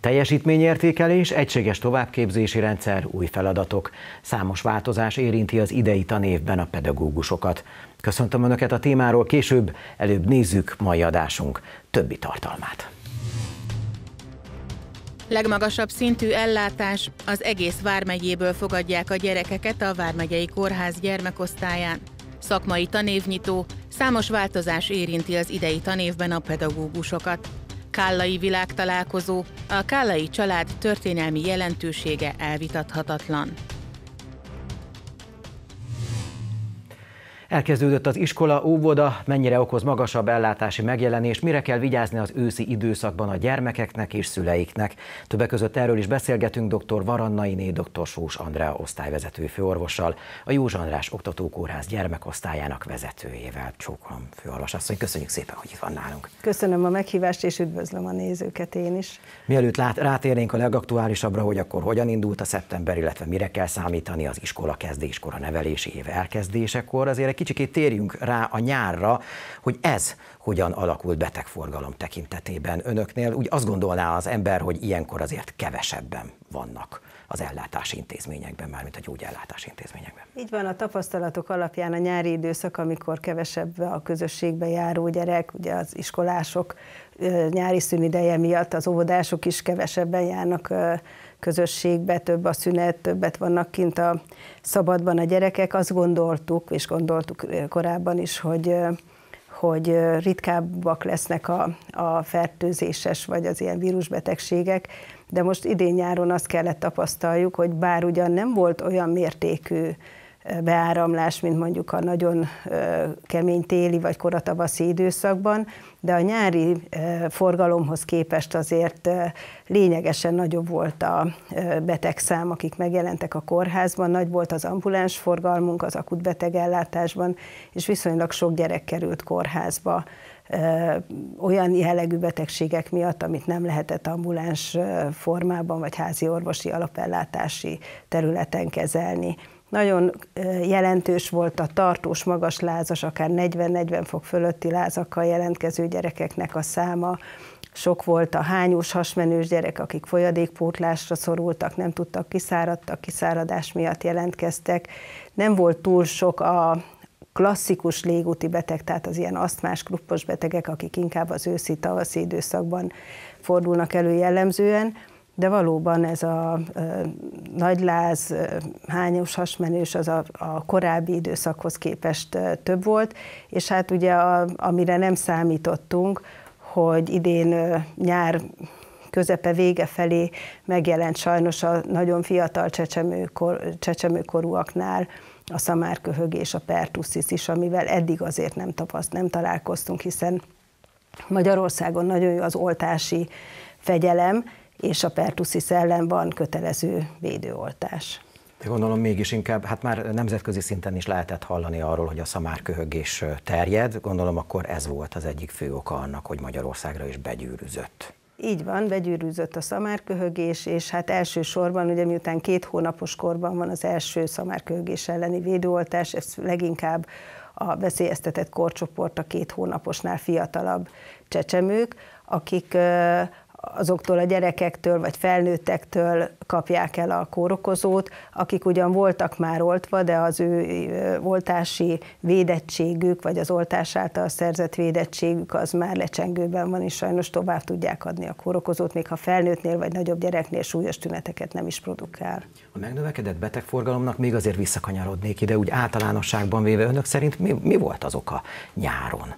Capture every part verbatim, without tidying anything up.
Teljesítményértékelés, egységes továbbképzési rendszer, új feladatok. Számos változás érinti az idei tanévben a pedagógusokat. Köszöntöm Önöket a témáról, később előbb nézzük mai adásunk többi tartalmát. Legmagasabb szintű ellátás, az egész vármegyéből fogadják a gyerekeket a Vármegyei Kórház gyermekosztályán. Szakmai tanévnyitó, számos változás érinti az idei tanévben a pedagógusokat. Kállai világtalálkozó, a kállai család történelmi jelentősége elvitathatatlan. Elkezdődött az iskola, óvoda, mennyire okoz magasabb ellátási megjelenés, mire kell vigyázni az őszi időszakban a gyermekeknek és szüleiknek. Többek között erről is beszélgetünk dr. Varannainé, dr. Sós Andrea osztályvezető főorvossal, a József András Oktatókórház gyermekosztályának vezetőjével. Csókolom, főorvosasszony, köszönjük szépen, hogy itt van nálunk. Köszönöm a meghívást, és üdvözlöm a nézőket én is. Mielőtt lát, rátérnénk a legaktuálisabbra, hogy akkor hogyan indult a szeptember, illetve mire kell számítani az iskola kezdéskor, a nevelési év elkezdésekor, azért egy kicsikét térjünk rá a nyárra, hogy ez hogyan alakult betegforgalom tekintetében önöknél. Úgy azt gondolná az ember, hogy ilyenkor azért kevesebben vannak az ellátási intézményekben, mármint a gyógyellátási intézményekben. Így van, a tapasztalatok alapján a nyári időszak, amikor kevesebb a közösségbe járó gyerek, ugye az iskolások nyári szünideje miatt, az óvodások is kevesebben járnak közösségbe, több a szünet, többet vannak kint a szabadban a gyerekek. Azt gondoltuk, és gondoltuk korábban is, hogy, hogy ritkábbak lesznek a, a fertőzéses vagy az ilyen vírusbetegségek, de most idén-nyáron azt kellett tapasztaljuk, hogy bár ugyan nem volt olyan mértékű beáramlás, mint mondjuk a nagyon kemény téli vagy koratavaszi időszakban, de a nyári forgalomhoz képest azért lényegesen nagyobb volt a betegszám, akik megjelentek a kórházban, nagy volt az ambuláns forgalmunk az akut betegellátásban, és viszonylag sok gyerek került kórházba olyan jellegű betegségek miatt, amit nem lehetett ambuláns formában vagy házi orvosi alapellátási területen kezelni. Nagyon jelentős volt a tartós, magas lázas, akár negyven-negyven fok fölötti lázakkal jelentkező gyerekeknek a száma. Sok volt a hányós, hasmenős gyerek, akik folyadékpótlásra szorultak, nem tudtak, kiszáradtak, kiszáradás miatt jelentkeztek. Nem volt túl sok a klasszikus légúti beteg, tehát az ilyen asztmás, kruppos betegek, akik inkább az őszi-tavaszi időszakban fordulnak elő jellemzően, de valóban ez a ö, nagyláz, hányós, hasmenős az a, a korábbi időszakhoz képest ö, több volt, és hát ugye a, amire nem számítottunk, hogy idén ö, nyár közepe vége felé megjelent sajnos a nagyon fiatal csecsemőkor, csecsemőkorúaknál a szamárköhögés, a pertussis is, amivel eddig azért nem tapaszt, nem találkoztunk, hiszen Magyarországon nagyon jó az oltási fegyelem, és a pertussis ellen van kötelező védőoltás. De gondolom mégis inkább, hát már nemzetközi szinten is lehetett hallani arról, hogy a szamárköhögés terjed, gondolom akkor ez volt az egyik fő oka annak, hogy Magyarországra is begyűrűzött. Így van, begyűrűzött a szamárköhögés, és hát elsősorban, ugye miután két hónapos korban van az első szamárköhögés elleni védőoltás, ez leginkább a veszélyeztetett korcsoport a két hónaposnál fiatalabb csecsemők, akik azoktól a gyerekektől vagy felnőttektől kapják el a kórokozót, akik ugyan voltak már oltva, de az ő oltási védettségük, vagy az oltás által szerzett védettségük az már lecsengőben van, és sajnos tovább tudják adni a kórokozót, még ha felnőttnél vagy nagyobb gyereknél súlyos tüneteket nem is produkál. A megnövekedett betegforgalomnak még azért visszakanyarodnék ide, úgy általánosságban véve önök szerint mi, mi volt az oka nyáron?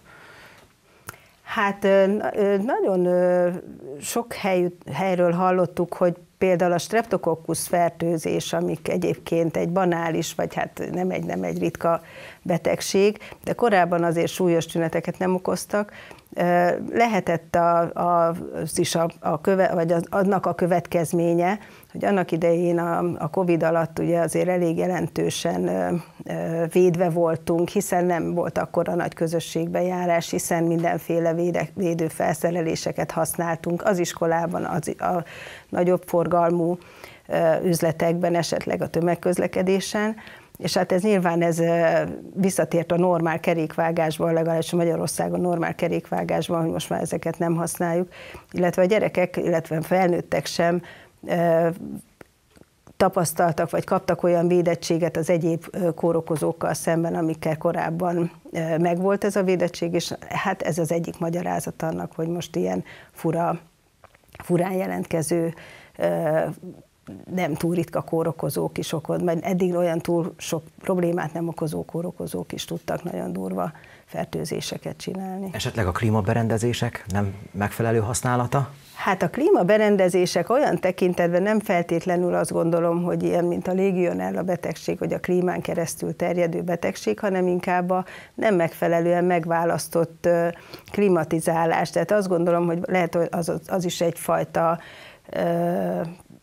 Hát nagyon sok hely, helyről hallottuk, hogy például a streptokokkusz fertőzés, amik egyébként egy banális, vagy hát nem egy, nem egy ritka betegség, de korábban azért súlyos tüneteket nem okoztak, lehetett a, a, az is a, a köve, vagy az, annak a következménye, hogy annak idején a, a Covid alatt ugye azért elég jelentősen ö, ö, védve voltunk, hiszen nem volt akkora nagy közösségbejárás, hiszen mindenféle véde, védőfelszereléseket használtunk az iskolában, az, a nagyobb forgalmú ö, üzletekben, esetleg a tömegközlekedésen, és hát ez nyilván ez visszatért a normál kerékvágásban, legalábbis Magyarországon normál kerékvágásban, hogy most már ezeket nem használjuk, illetve a gyerekek, illetve felnőttek sem tapasztaltak, vagy kaptak olyan védettséget az egyéb kórokozókkal szemben, amikkel korábban megvolt ez a védettség, és hát ez az egyik magyarázat annak, hogy most ilyen fura, furán jelentkező, nem túl ritka kórokozók is okod, mert eddig olyan túl sok problémát nem okozó kórokozók is tudtak nagyon durva fertőzéseket csinálni. Esetleg a klímaberendezések nem megfelelő használata? Hát a klímaberendezések olyan tekintetben nem feltétlenül azt gondolom, hogy ilyen, mint a Legionella betegség, hogy a klímán keresztül terjedő betegség, hanem inkább a nem megfelelően megválasztott klimatizálás. Tehát azt gondolom, hogy lehet, hogy az, az is egyfajta ö,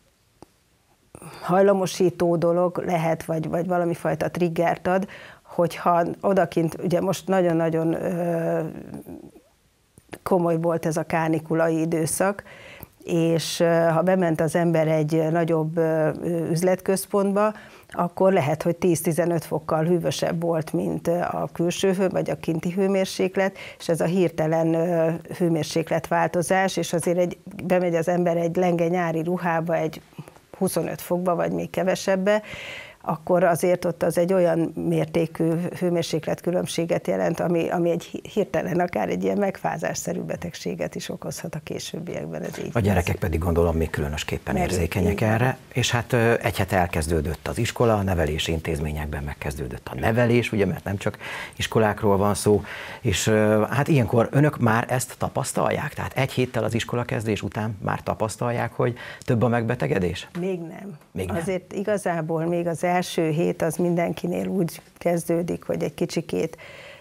hajlamosító dolog lehet, vagy, vagy valami fajta triggert ad, hogyha odakint, ugye most nagyon-nagyon ö, komoly volt ez a kánikulai időszak, és ha bement az ember egy nagyobb üzletközpontba, akkor lehet, hogy tíz-tizenöt fokkal hűvösebb volt, mint a külső hő, vagy a kinti hőmérséklet, és ez a hirtelen hőmérsékletváltozás, és azért egy, bemegy az ember egy lenge nyári ruhába, egy huszonöt fokba, vagy még kevesebbe, akkor azért ott az egy olyan mértékű hőmérsékletkülönbséget jelent, ami, ami egy hirtelen akár egy ilyen megfázásszerű betegséget is okozhat a későbbiekben. Ez így a gyerekek pedig gondolom még különösképpen Merő, érzékenyek így. erre, és hát egy hete elkezdődött az iskola, a nevelési intézményekben megkezdődött a nevelés, ugye, mert nem csak iskolákról van szó, és hát ilyenkor önök már ezt tapasztalják? Tehát egy héttel az iskolakezdés után már tapasztalják, hogy több a megbetegedés? Még nem. Még nem. Azért igazából még az első hét az mindenkinél úgy kezdődik, hogy egy kicsikét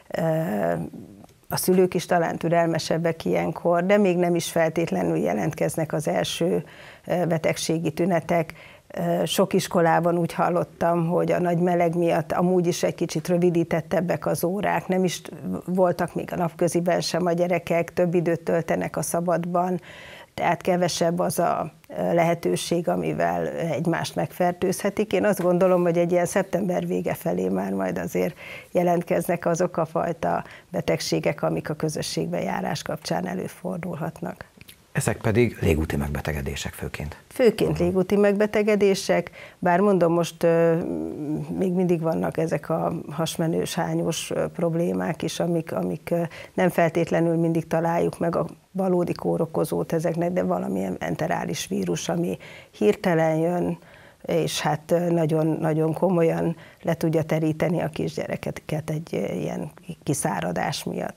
a szülők is talán türelmesebbek ilyenkor, de még nem is feltétlenül jelentkeznek az első betegségi tünetek. Sok iskolában úgy hallottam, hogy a nagy meleg miatt amúgy is egy kicsit rövidítettebbek az órák, nem is voltak még a napköziben sem a gyerekek, több időt töltenek a szabadban, tehát kevesebb az a lehetőség, amivel egymást megfertőzhetik. Én azt gondolom, hogy egy ilyen szeptember vége felé már majd azért jelentkeznek azok a fajta betegségek, amik a közösségbe járás kapcsán előfordulhatnak. Ezek pedig légúti megbetegedések főként. Főként légúti megbetegedések, bár mondom, most uh, még mindig vannak ezek a hasmenős, hányos uh, problémák is, amik, amik uh, nem feltétlenül mindig találjuk meg a valódi kórokozót ezeknek, de valamilyen enterális vírus, ami hirtelen jön, és hát nagyon, nagyon komolyan le tudja teríteni a kisgyerekeket egy ilyen kiszáradás miatt.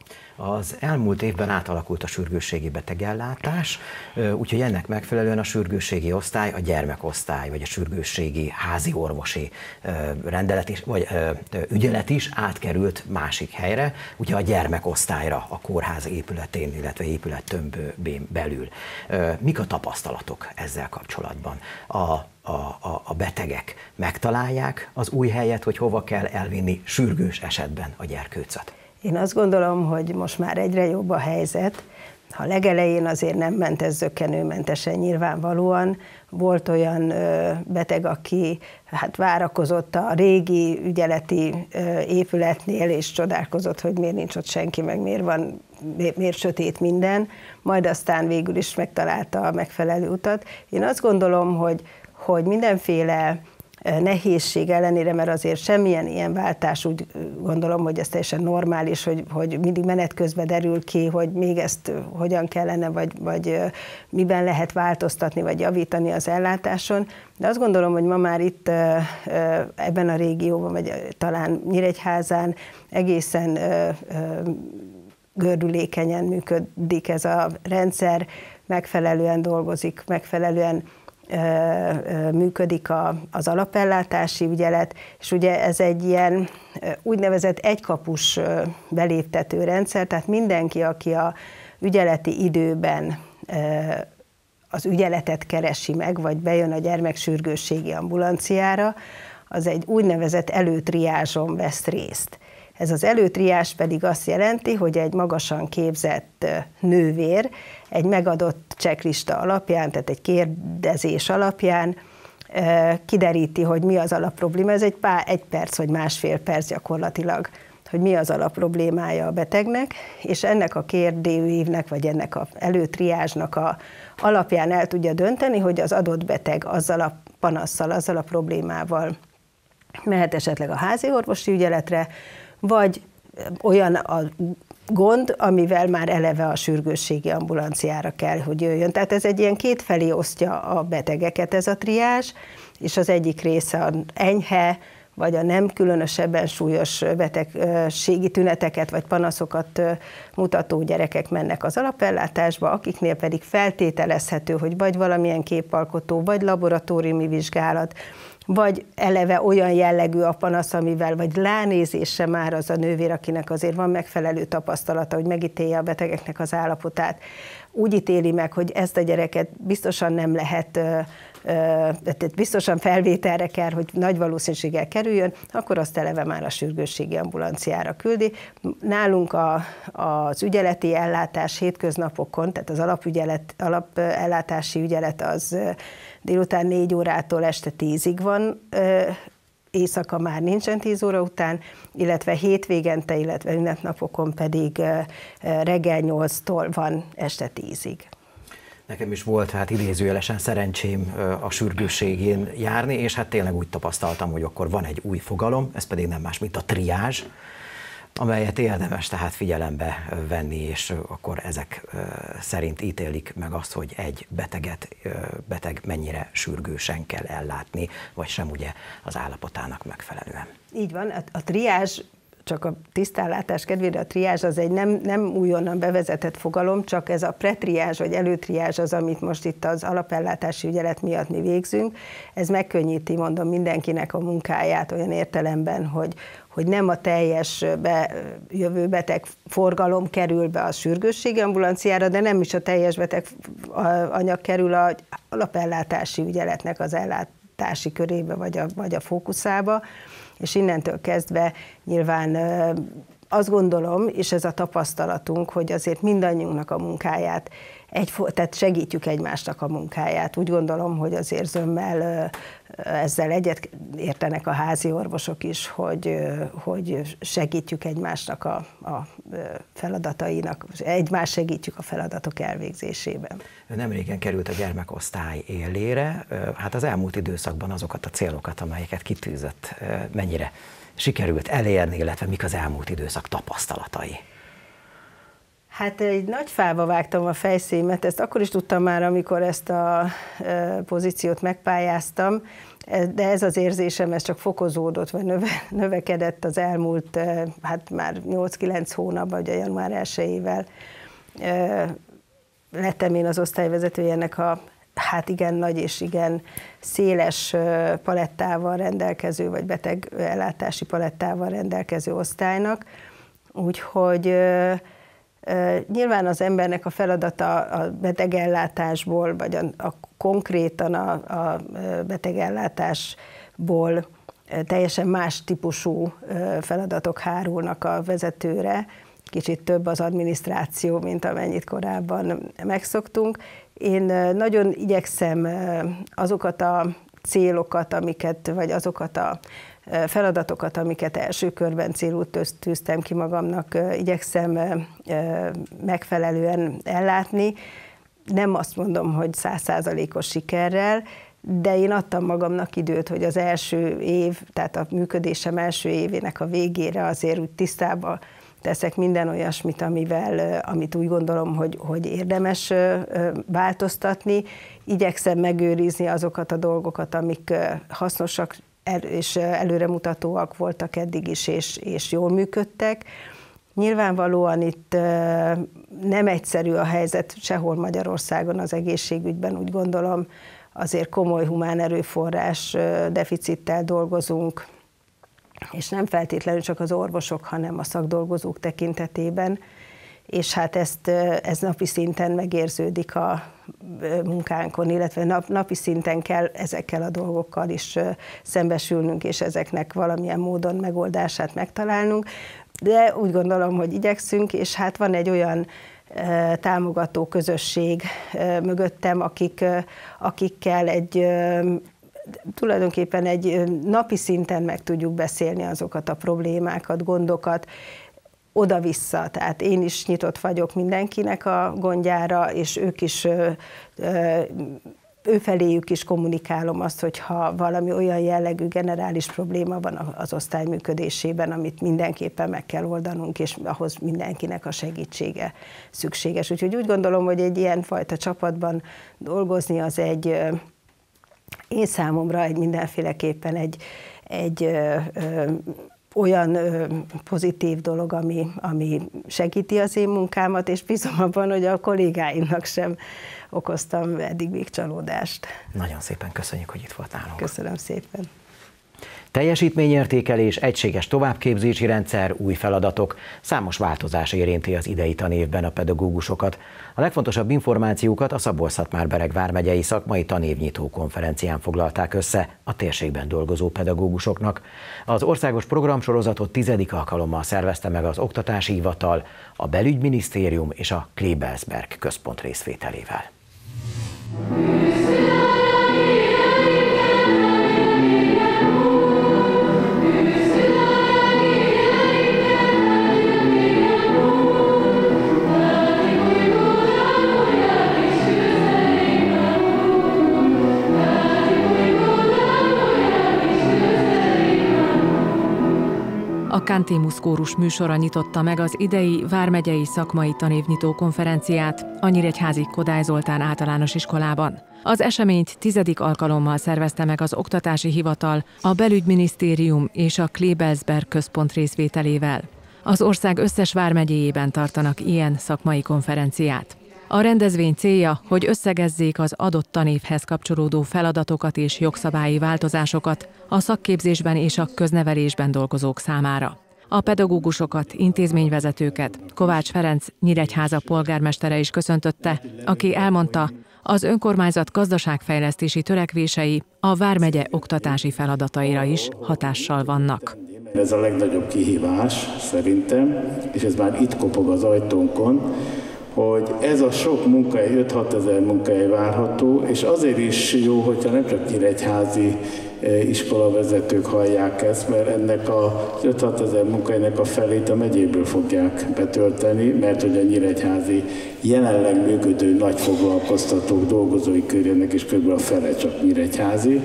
Az elmúlt évben átalakult a sürgősségi betegellátás, úgyhogy ennek megfelelően a sürgősségi osztály, a gyermekosztály, vagy a sürgősségi házi orvosi rendelet is, vagy ügyelet is átkerült másik helyre, ugye a gyermekosztályra a kórház épületén, illetve épülettömbön belül. Mik a tapasztalatok ezzel kapcsolatban? A A, a betegek megtalálják az új helyet, hogy hova kell elvinni sürgős esetben a gyerkőcöt? Én azt gondolom, hogy most már egyre jobb a helyzet. Ha legelején azért nem ment ez zökkenőmentesen nyilvánvalóan, volt olyan beteg, aki hát várakozott a régi ügyeleti épületnél, és csodálkozott, hogy miért nincs ott senki, meg miért van, miért sötét minden, majd aztán végül is megtalálta a megfelelő utat. Én azt gondolom, hogy, hogy mindenféle nehézség ellenére, mert azért semmilyen ilyen váltás, úgy gondolom, hogy ez teljesen normális, hogy, hogy mindig menet közben derül ki, hogy még ezt hogyan kellene, vagy, vagy miben lehet változtatni, vagy javítani az ellátáson. De azt gondolom, hogy ma már itt ebben a régióban, vagy talán Nyíregyházán egészen gördülékenyen működik ez a rendszer, megfelelően dolgozik, megfelelően működik a, az alapellátási ügyelet, és ugye ez egy ilyen úgynevezett egykapus beléptető rendszer, tehát mindenki, aki a ügyeleti időben az ügyeletet keresi meg, vagy bejön a gyermeksürgősségi ambulanciára, az egy úgynevezett előtriázson vesz részt. Ez az előtriás pedig azt jelenti, hogy egy magasan képzett nővér egy megadott checklista alapján, tehát egy kérdezés alapján kideríti, hogy mi az alapprobléma. Ez egy, pár, egy perc vagy másfél perc gyakorlatilag, hogy mi az alapproblémája a betegnek, és ennek a kérdőívnek, vagy ennek az előtriázsnak a alapján el tudja dönteni, hogy az adott beteg azzal a panasszal, azzal a problémával mehet esetleg a házi orvosi ügyeletre, vagy olyan a gond, amivel már eleve a sürgősségi ambulanciára kell, hogy jöjjön. Tehát ez egy ilyen kétfelé osztja a betegeket ez a triázs, és az egyik része a enyhe, vagy a nem különösebben súlyos betegségi tüneteket vagy panaszokat mutató gyerekek mennek az alapellátásba, akiknél pedig feltételezhető, hogy vagy valamilyen képalkotó, vagy laboratóriumi vizsgálat, vagy eleve olyan jellegű a panasz, amivel, vagy ránézésre már az a nővér, akinek azért van megfelelő tapasztalata, hogy megítélje a betegeknek az állapotát, úgy ítéli meg, hogy ezt a gyereket biztosan nem lehet, tehát biztosan felvételre kell, hogy nagy valószínűséggel kerüljön, akkor azt eleve már a sürgősségi ambulanciára küldi. Nálunk a, az ügyeleti ellátás hétköznapokon, tehát az alapügyelet, alapellátási ügyelet az délután négy órától este tízig van, éjszaka már nincsen tíz óra után, illetve hétvégente, illetve ünnepnapokon pedig reggel nyolctól van este tízig. Nekem is volt hát idézőjelesen szerencsém a sürgősségén járni, és hát tényleg úgy tapasztaltam, hogy akkor van egy új fogalom, ez pedig nem más, mint a triázs, amelyet érdemes tehát figyelembe venni, és akkor ezek szerint ítélik meg azt, hogy egy beteget, beteg mennyire sürgősen kell ellátni, vagy sem ugye az állapotának megfelelően. Így van, a triázs, csak a tisztánlátás kedvére, a triázs az egy nem, nem újonnan bevezetett fogalom, csak ez a pretriázs vagy előtriázs az, amit most itt az alapellátási ügyelet miatt mi végzünk. Ez megkönnyíti, mondom, mindenkinek a munkáját olyan értelemben, hogy, hogy nem a teljes bejövő beteg forgalom kerül be a sürgősségi ambulanciára, de nem is a teljes beteg anyag kerül az alapellátási ügyeletnek az ellátási körébe vagy a, vagy a fókuszába, és innentől kezdve nyilván azt gondolom, és ez a tapasztalatunk, hogy azért mindannyiunknak a munkáját, egy, tehát segítjük egymásnak a munkáját. Úgy gondolom, hogy azért zömmel ezzel egyet értenek a házi orvosok is, hogy, hogy segítjük egymásnak a, a feladatainak, egymás segítjük a feladatok elvégzésében. Nem régen került a gyermekosztály élére, hát az elmúlt időszakban azokat a célokat, amelyeket kitűzött, mennyire sikerült elérni, illetve mik az elmúlt időszak tapasztalatai? Hát egy nagy fába vágtam a fejszémet, ezt akkor is tudtam már, amikor ezt a pozíciót megpályáztam, de ez az érzésem, ez csak fokozódott, vagy növe, növekedett az elmúlt, hát már nyolc-kilenc hónapban, ugye január elsejével lettem én az osztályvezetője ennek a hát igen nagy és igen széles palettával rendelkező, vagy betegellátási palettával rendelkező osztálynak, úgyhogy nyilván az embernek a feladata a betegellátásból, vagy a, a konkrétan a, a betegellátásból teljesen más típusú feladatok hárulnak a vezetőre, kicsit több az adminisztráció, mint amennyit korábban megszoktunk. Én nagyon igyekszem azokat a célokat, amiket, vagy azokat a feladatokat, amiket első körben célul tűztem ki magamnak, igyekszem megfelelően ellátni. Nem azt mondom, hogy száz százalékos sikerrel, de én adtam magamnak időt, hogy az első év, tehát a működésem első évének a végére azért úgy tisztába teszek minden olyasmit, amivel, amit úgy gondolom, hogy, hogy érdemes változtatni. Igyekszem megőrizni azokat a dolgokat, amik hasznosak és előremutatóak voltak eddig is, és, és jól működtek. Nyilvánvalóan itt nem egyszerű a helyzet sehol Magyarországon az egészségügyben, úgy gondolom, azért komoly humán erőforrás deficittel dolgozunk, és nem feltétlenül csak az orvosok, hanem a szakdolgozók tekintetében, és hát ezt, ez napi szinten megérződik a munkánkon, illetve nap, napi szinten kell ezekkel a dolgokkal is szembesülnünk, és ezeknek valamilyen módon megoldását megtalálnunk, de úgy gondolom, hogy igyekszünk, és hát van egy olyan támogató közösség mögöttem, akik, akikkel egy tulajdonképpen egy napi szinten meg tudjuk beszélni azokat a problémákat, gondokat, oda-vissza. Tehát én is nyitott vagyok mindenkinek a gondjára, és ők is, őfeléjük is kommunikálom azt, hogyha valami olyan jellegű generális probléma van az osztály működésében, amit mindenképpen meg kell oldanunk, és ahhoz mindenkinek a segítsége szükséges. Úgyhogy úgy gondolom, hogy egy ilyen fajta csapatban dolgozni az egy, én számomra egy mindenféleképpen egy, egy olyan ö, pozitív dolog, ami, ami segíti az én munkámat, és bízom abban, hogy a kollégáimnak sem okoztam eddig még csalódást. Nagyon szépen köszönjük, hogy itt volt nálunk. Köszönöm szépen. Teljesítményértékelés, egységes továbbképzési rendszer, új feladatok, számos változás érinti az idei tanévben a pedagógusokat. A legfontosabb információkat a Szabolcs-Szatmár-Bereg vármegyei szakmai tanévnyitó konferencián foglalták össze a térségben dolgozó pedagógusoknak. Az országos programsorozatot tizedik alkalommal szervezte meg az Oktatási Hivatal, a Belügyminisztérium és a Klebersberg központ részvételével. A Cantémus kórus műsora nyitotta meg az idei vármegyei szakmai tanévnyitó konferenciát a Nyíregyházi Kodály Zoltán általános iskolában. Az eseményt tizedik alkalommal szervezte meg az Oktatási Hivatal, a Belügyminisztérium és a Klebersberg központ részvételével. Az ország összes vármegyéjében tartanak ilyen szakmai konferenciát. A rendezvény célja, hogy összegezzék az adott tanévhez kapcsolódó feladatokat és jogszabályi változásokat a szakképzésben és a köznevelésben dolgozók számára. A pedagógusokat, intézményvezetőket Kovács Ferenc Nyíregyháza polgármestere is köszöntötte, aki elmondta, az önkormányzat gazdaságfejlesztési törekvései a vármegye oktatási feladataira is hatással vannak. Ez a legnagyobb kihívás szerintem, és ez már itt kopog az ajtónkon, hogy ez a sok munkahely, öt-hat ezer munkahely várható, és azért is jó, hogyha nem csak nyíregyházi iskolavezetők hallják ezt, mert ennek az öt-hat ezer munkahelynek a felét a megyéből fogják betölteni, mert hogy a nyíregyházi jelenleg működő nagy foglalkoztatók dolgozói körének is kb. A fele csak nyíregyházi.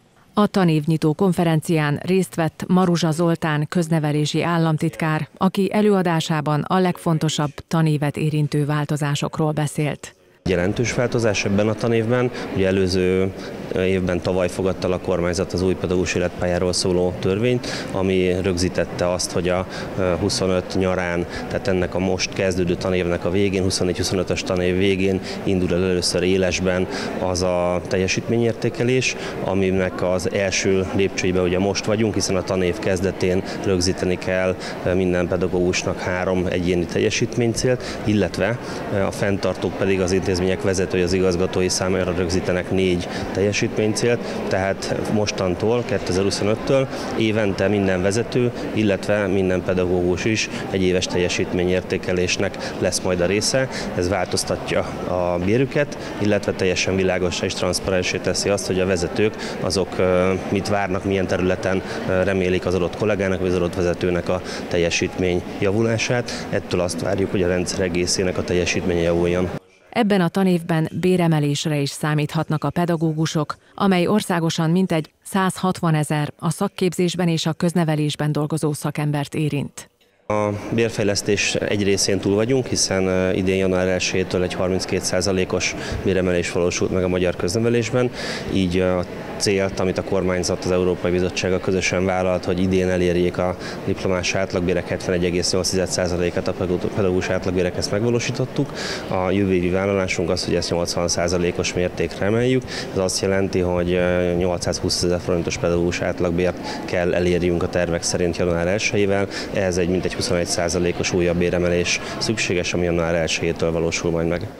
A tanévnyitó konferencián részt vett Maruzsa Zoltán köznevelési államtitkár, aki előadásában a legfontosabb tanévet érintő változásokról beszélt. Jelentős változás ebben a tanévben, ugye előző évben tavaly fogadta a kormányzat az új pedagógus életpályáról szóló törvényt, ami rögzítette azt, hogy a huszonöt nyarán, tehát ennek a most kezdődő tanévnek a végén, huszonnégy huszonötös tanév végén indul el először élesben az a teljesítményértékelés, aminek az első lépcsőibe ugye most vagyunk, hiszen a tanév kezdetén rögzíteni kell minden pedagógusnak három egyéni teljesítménycélt, illetve a fenntartók pedig az intézmények vezetői, az igazgatói számára rögzítenek négy teljesítménycélt, tehát mostantól, kétezer-huszonöttől évente minden vezető, illetve minden pedagógus is egy éves teljesítményértékelésnek lesz majd a része. Ez változtatja a bérüket, illetve teljesen világossá és transzparensé teszi azt, hogy a vezetők azok mit várnak, milyen területen remélik az adott kollégának vagy az adott vezetőnek a teljesítmény javulását. Ettől azt várjuk, hogy a rendszer egészének a teljesítménye javuljon. Ebben a tanévben béremelésre is számíthatnak a pedagógusok, amely országosan mintegy száz hatvanezer a szakképzésben és a köznevelésben dolgozó szakembert érint. A bérfejlesztés egy részén túl vagyunk, hiszen idén január elsejétől egy harminckét százalékos béremelés valósult meg a magyar köznevelésben, így a célt, amit a kormányzat az Európai Bizottsággal közösen vállalt, hogy idén elérjék a diplomás átlagbérek hetvenegy egész nyolc százalékát, a pedagógus átlagbérek, ezt megvalósítottuk. A jövő évi vállalásunk az, hogy ezt nyolcvan százalékos mértékre emeljük. Ez azt jelenti, hogy nyolcszázhúsz forintos pedagógus átlagbért kell elérjünk a tervek szerint január elsejével. Ehhez egy mintegy huszonegy százalékos újabb béremelés szükséges, ami január elsejétől valósul majd meg.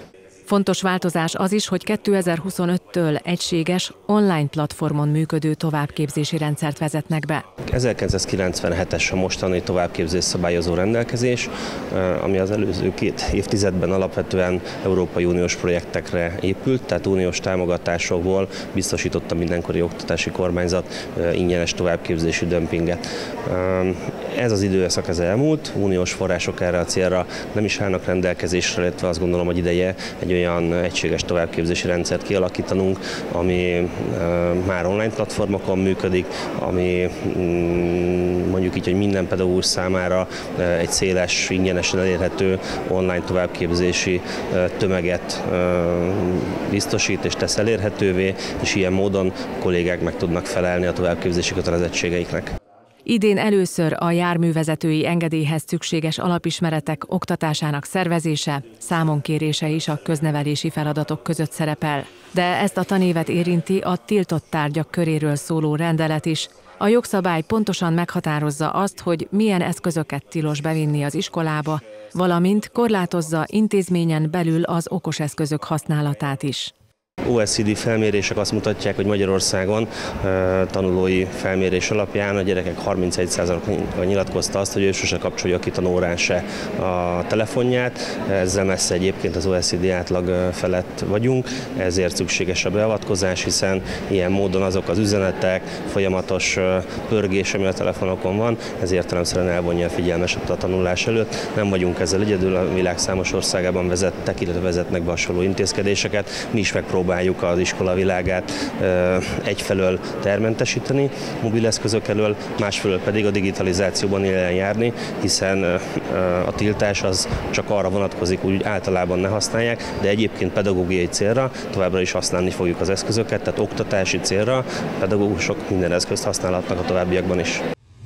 Fontos változás az is, hogy kétezer-huszonöttől egységes, online platformon működő továbbképzési rendszert vezetnek be. ezerkilencszázkilencvenhetes a mostani továbbképzés szabályozó rendelkezés, ami az előző két évtizedben alapvetően Európai Uniós projektekre épült, tehát uniós támogatásokból biztosította mindenkori oktatási kormányzat ingyenes továbbképzési dömpinget. Ez az időszak ez elmúlt, uniós források erre a célra nem is állnak rendelkezésre, illetve azt gondolom, hogy ideje egy olyan egységes továbbképzési rendszert kialakítanunk, ami már online platformokon működik, ami mondjuk így, hogy minden pedagógus számára egy széles, ingyenesen elérhető online továbbképzési tömeget biztosít és tesz elérhetővé, és ilyen módon a kollégák meg tudnak felelni a továbbképzési kötelezettségeiknek. Idén először a járművezetői engedélyhez szükséges alapismeretek oktatásának szervezése, számonkérése is a köznevelési feladatok között szerepel. De ezt a tanévet érinti a tiltott tárgyak köréről szóló rendelet is. A jogszabály pontosan meghatározza azt, hogy milyen eszközöket tilos bevinni az iskolába, valamint korlátozza intézményen belül az okos eszközök használatát is. o e cé dé felmérések azt mutatják, hogy Magyarországon tanulói felmérés alapján a gyerekek harmincegy százaléka nyilatkozta azt, hogy ő sose kapcsolja ki tanórán se a telefonját. Ezzel messze egyébként az o e cé dé átlag felett vagyunk, ezért szükséges a beavatkozás, hiszen ilyen módon azok az üzenetek, folyamatos pörgés, ami a telefonokon van, ez értelemszerűen elvonja a figyelmeset a tanulás előtt. Nem vagyunk ezzel egyedül, a világ számos országában vezettek, illetve vezetnek be hasonló intézkedéseket. Mi is megpróbáljuk az iskola világát egyfelől termentesíteni mobileszközök elől, másfelől pedig a digitalizációban élen járni, hiszen a tiltás az csak arra vonatkozik, hogy általában ne használják, de egyébként pedagógiai célra továbbra is használni fogjuk az eszközöket, tehát oktatási célra pedagógusok minden eszközt használhatnak a továbbiakban is.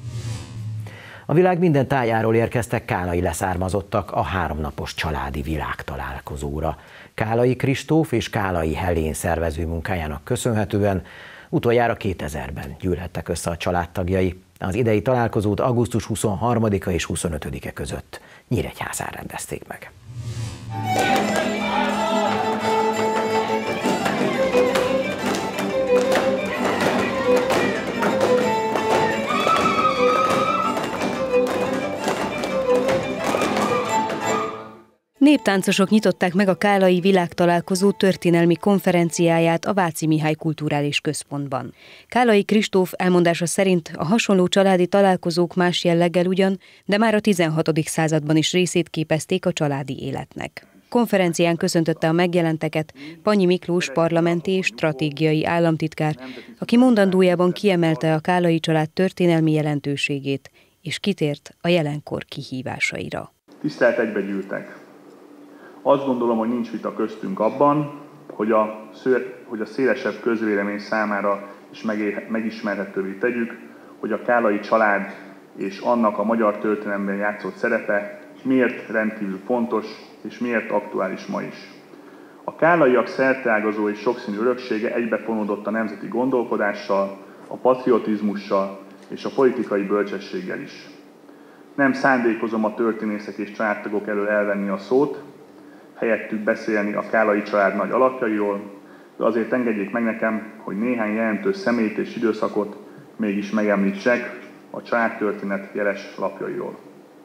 A világ minden tájáról érkeztek kálai leszármazottak a háromnapos családi világtalálkozóra. Kálai Kristóf és Kálai Helén szervező munkájának köszönhetően utoljára kétezerben gyűlhettek össze a családtagjai. Az idei találkozót augusztus huszonharmadika és huszonötödike között Nyíregyházán rendezték meg. Néptáncosok nyitották meg a Kálai Világtalálkozó történelmi konferenciáját a Váci Mihály Kulturális Központban. Kálai Kristóf elmondása szerint a hasonló családi találkozók más jelleggel ugyan, de már a tizenhatodik században is részét képezték a családi életnek. Konferencián köszöntötte a megjelenteket Panyi Miklós parlamenti és stratégiai államtitkár, aki mondandójában kiemelte a Kálai család történelmi jelentőségét, és kitért a jelenkor kihívásaira. Tisztelt egybegyűltek! Azt gondolom, hogy nincs vita köztünk abban, hogy a, hogy a szélesebb közvélemény számára is megismerhetővé tegyük, hogy a Kálai család és annak a magyar történelemben játszott szerepe miért rendkívül fontos és miért aktuális ma is. A kálaiak szerteágazó és sokszínű öröksége egybefonódott a nemzeti gondolkodással, a patriotizmussal és a politikai bölcsességgel is. Nem szándékozom a történészek és családtagok elől elvenni a szót, helyettük beszélni a Kálai család nagy alapjairól, de azért engedjék meg nekem, hogy néhány jelentős személyt és időszakot mégis megemlítsek a családtörténet jeles lapjairól.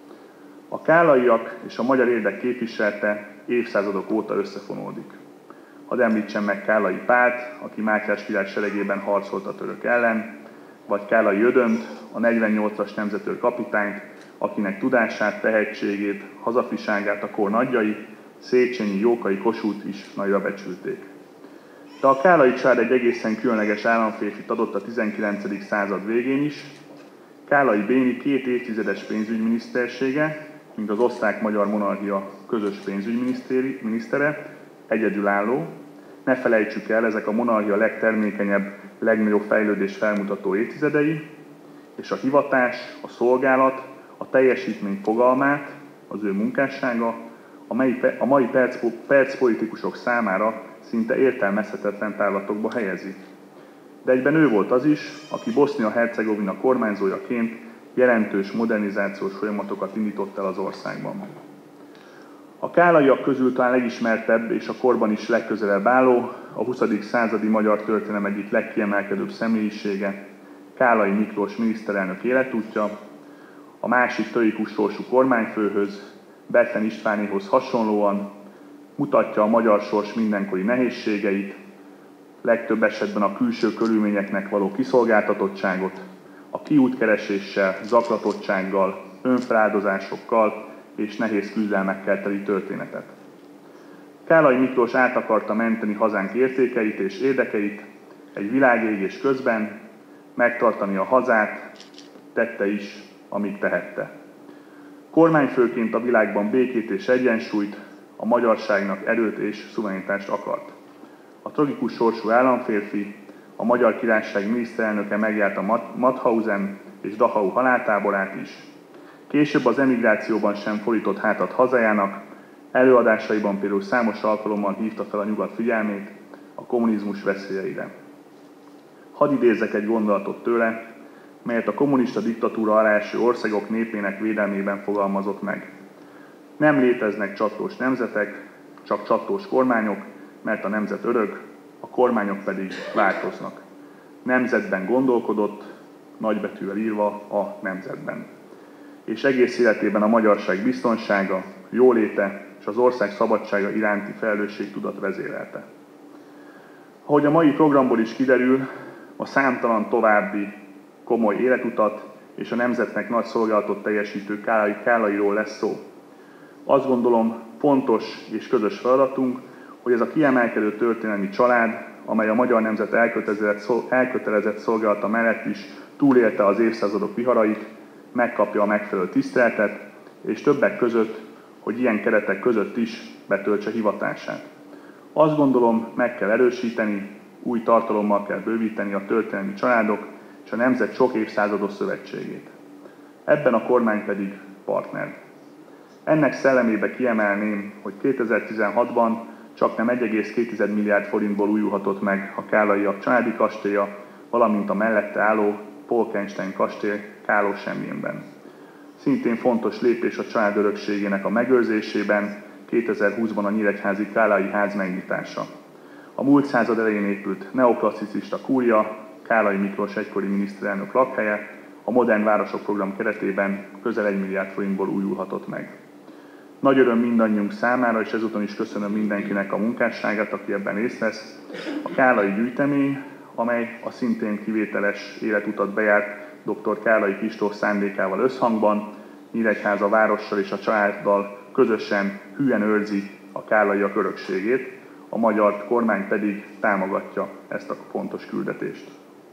A kálaiak és a magyar érdek képviselete évszázadok óta összefonódik. Hadd említsem meg Kálai Pált, aki Mátyás király seregében harcolt a török ellen, vagy Kálai Ödönt, a negyvennyolcas nemzetőr kapitányt, akinek tudását, tehetségét, hazafiságát a kor nagyjai, Széchenyi, Jókai, Kossuth is nagyra becsülték. De a Kálai család egy egészen különleges államférfit adott a tizenkilencedik század végén is. Kálai Béni két évtizedes pénzügyminisztersége, mint az osztrák-magyar monarchia közös pénzügyminisztere, egyedülálló. Ne felejtsük el, ezek a monarchia legtermékenyebb, legnagyobb fejlődés felmutató évtizedei, és a hivatás, a szolgálat, a teljesítmény fogalmát, az ő munkássága, a mai percpolitikusok számára szinte értelmezhetetlen távlatokba helyezi. De egyben ő volt az is, aki Bosznia-Hercegovina kormányzójaként jelentős modernizációs folyamatokat indított el az országban. A kálaiak közül talán legismertebb és a korban is legközelebb álló, a huszadik századi magyar történelem egyik legkiemelkedőbb személyisége, Kálai Miklós miniszterelnök életútja, a másik tragikus sorsú kormányfőhöz, Bethlen Istvánéhoz hasonlóan mutatja a magyar sors mindenkori nehézségeit, legtöbb esetben a külső körülményeknek való kiszolgáltatottságot, a kiútkereséssel, zaklatottsággal, önfeláldozásokkal és nehéz küzdelmekkel teli történetet. Kálai Miklós át akarta menteni hazánk értékeit és érdekeit egy világégés közben, megtartani a hazát, tette is, amíg tehette. Kormányfőként a világban békét és egyensúlyt, a magyarságnak erőt és szuverenitást akart. A tragikus sorsú államférfi, a Magyar Királyság miniszterelnöke megjárta Mauthausen és Dachau haláltáborát is. Később az emigrációban sem fordított hátat hazájának, előadásaiban például számos alkalommal hívta fel a nyugat figyelmét a kommunizmus veszélyeire. Hadd idézzek egy gondolatot tőle, melyet a kommunista diktatúra alá eső országok népének védelmében fogalmazott meg. Nem léteznek csatlós nemzetek, csak csatlós kormányok, mert a nemzet örök, a kormányok pedig változnak. Nemzetben gondolkodott, nagybetűvel írva a nemzetben. És egész életében a magyarság biztonsága, jóléte és az ország szabadsága iránti felelősségtudat vezérelte. Ahogy a mai programból is kiderül, a számtalan további komoly életutat és a nemzetnek nagy szolgálatot teljesítő Kálai, Kálairól lesz szó. Azt gondolom, fontos és közös feladatunk, hogy ez a kiemelkedő történelmi család, amely a magyar nemzet elkötelezett, elkötelezett szolgálata mellett is túlélte az évszázadok viharait, megkapja a megfelelő tiszteletet, és többek között, hogy ilyen keretek között is betöltse hivatását. Azt gondolom, meg kell erősíteni, új tartalommal kell bővíteni a történelmi családok és a nemzet sok évszázados szövetségét. Ebben a kormány pedig partner. Ennek szellemébe kiemelném, hogy kétezer-tizenhatban csaknem egy egész két milliárd forintból újulhatott meg a Kálaiak családi kastélya, valamint a mellette álló Polkenstein kastély Kálósemjénben. Szintén fontos lépés a család örökségének a megőrzésében kétezer-húszban a Nyíregyházi Kálai ház megnyitása. A múlt század elején épült neoklasszicista kúria, Kálai Miklós egykori miniszterelnök lakhelye, a Modern Városok program keretében közel egy milliárd forintból újulhatott meg. Nagy öröm mindannyiunk számára, és ezúton is köszönöm mindenkinek a munkásságát, aki ebben részt vesz. A Kálai gyűjtemény, amely a szintén kivételes életutat bejárt dr. Kálai Kristóf szándékával összhangban, Nyíregyháza várossal és a családdal közösen hűen őrzi a kálaiak örökségét, a magyar kormány pedig támogatja ezt a fontos küldetést.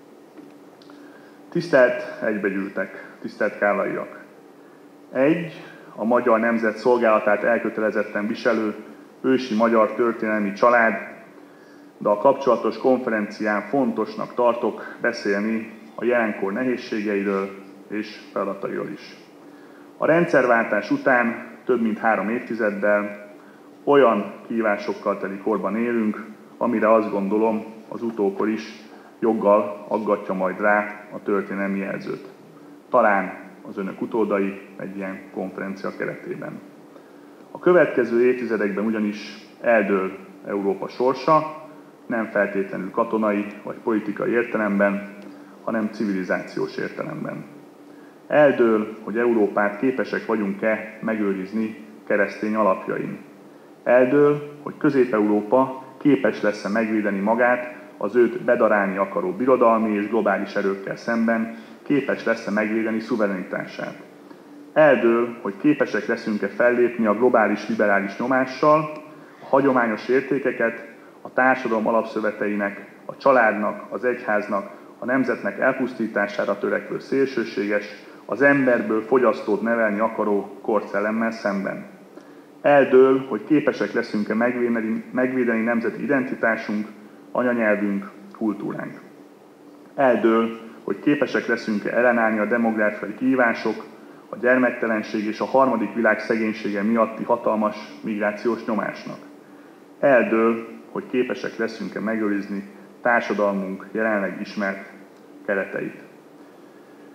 Tisztelt egybegyűltek, tisztelt kálaiak! Egy, a magyar nemzet szolgálatát elkötelezetten viselő ősi magyar történelmi család, de a kapcsolatos konferencián fontosnak tartok beszélni a jelenkor nehézségeiről és feladatairól is. A rendszerváltás után több mint három évtizeddel olyan kihívásokkal teli korban élünk, amire azt gondolom az utókor is joggal aggatja majd rá a történelmi jelzőt. Talán az önök utódai egy ilyen konferencia keretében. A következő évtizedekben ugyanis eldől Európa sorsa, nem feltétlenül katonai vagy politikai értelemben, hanem civilizációs értelemben. Eldől, hogy Európát képesek vagyunk-e megőrizni keresztény alapjain. Eldől, hogy Közép-Európa képes lesz-e megvédeni magát az őt bedarálni akaró birodalmi és globális erőkkel szemben, képes lesz-e megvédeni szuverenitását. Eldől, hogy képesek leszünk-e fellépni a globális liberális nyomással, a hagyományos értékeket, a társadalom alapszöveteinek, a családnak, az egyháznak, a nemzetnek elpusztítására törekvő szélsőséges, az emberből fogyasztót nevelni akaró korszellemmel szemben. Eldől, hogy képesek leszünk-e megvédeni, megvédeni nemzeti identitásunk, anyanyelvünk, kultúránk. Eldől, hogy képesek leszünk-e ellenállni a demográfiai kihívások, a gyermektelenség és a harmadik világ szegénysége miatti hatalmas migrációs nyomásnak. Eldől, hogy képesek leszünk-e megőrizni társadalmunk jelenleg ismert kereteit.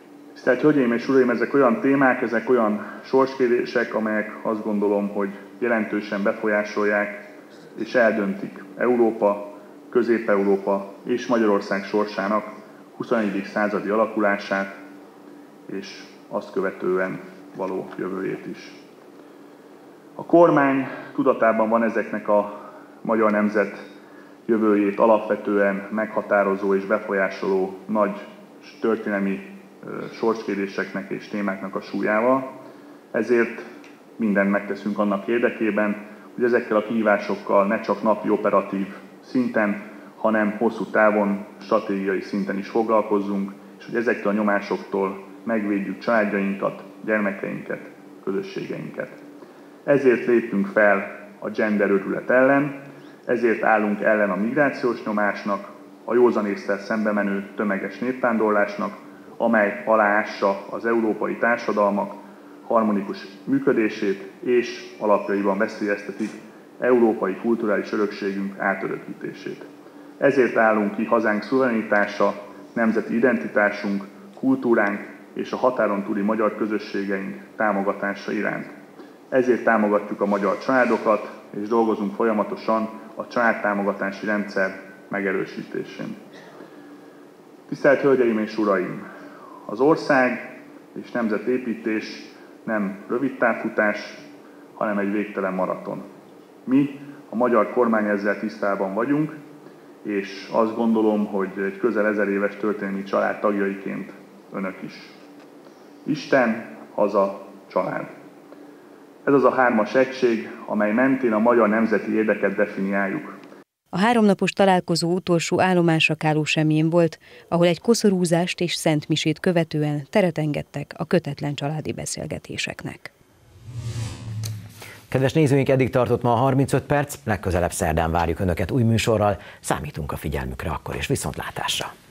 Tehát, hölgyeim és uraim, ezek olyan témák, ezek olyan sorskérdések, amelyek azt gondolom, hogy jelentősen befolyásolják és eldöntik Európa, Közép-Európa és Magyarország sorsának huszonegyedik századi alakulását, és azt követően való jövőjét is. A kormány tudatában van ezeknek a magyar nemzet jövőjét alapvetően meghatározó és befolyásoló nagy történelmi sorskérdéseknek és témáknak a súlyával, ezért mindent megteszünk annak érdekében, hogy ezekkel a kihívásokkal ne csak napi operatív szinten, hanem hosszú távon, stratégiai szinten is foglalkozzunk, és hogy ezektől a nyomásoktól megvédjük családjainkat, gyermekeinket, közösségeinket. Ezért lépünk fel a gender őrület ellen, ezért állunk ellen a migrációs nyomásnak, a józanésszel szembe menő tömeges népvándorlásnak, amely aláássa az európai társadalmak harmonikus működését és alapjaiban veszélyeztetik európai kulturális örökségünk átörökítését. Ezért állunk ki hazánk szuverenitása, nemzeti identitásunk, kultúránk és a határon túli magyar közösségeink támogatása iránt. Ezért támogatjuk a magyar családokat, és dolgozunk folyamatosan a családtámogatási rendszer megerősítésén. Tisztelt Hölgyeim és Uraim! Az ország és nemzetépítés nem rövid távfutás, hanem egy végtelen maraton. Mi, a magyar kormány ezzel tisztában vagyunk, és azt gondolom, hogy egy közel ezer éves történelmi család tagjaiként önök is. Isten, haza, család. Ez az a hármas egység, amely mentén a magyar nemzeti érdeket definiáljuk. A háromnapos találkozó utolsó állomása Kálósemjén volt, ahol egy koszorúzást és szentmisét követően teret engedtek a kötetlen családi beszélgetéseknek. Kedves nézőink, eddig tartott ma a harmincöt perc, legközelebb szerdán várjuk Önöket új műsorral, számítunk a figyelmükre akkor és viszontlátásra!